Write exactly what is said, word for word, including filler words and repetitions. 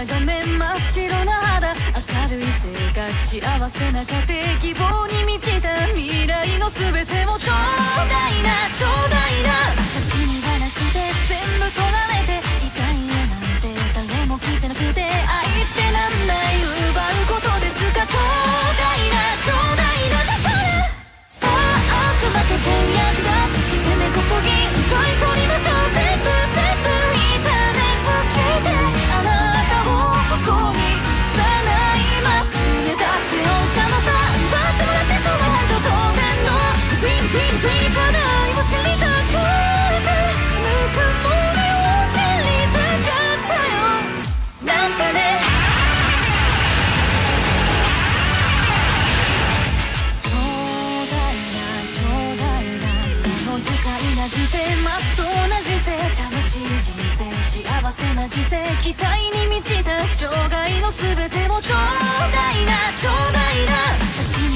な画面真っ白な肌、明るい性格幸せな家庭、希望に満ちた未来の全てをちょうだいなちょうだいな。私にはなくて全部取られて、痛いやなんて誰も聞いてなくて、愛ってなんだい奪うことですか。ちょうだいなちょうだいな。だからさあ悪魔と契約だ、そして根こそぎ奪い取りましょう。全部全部痛めつけてあなたをここにさないますね。だって御社のさ奪ってもらってしょうが繁盛当然のグリーングリーングリーン課題を知りたくて、ぬくもりを知りたかったよなんてね。ちょうだいなちょうだいな、その愉快な人生まっとうな人生、楽しい人生幸せな人生、期待に満ちた生涯の全てをちょうだいなちょうだいな。私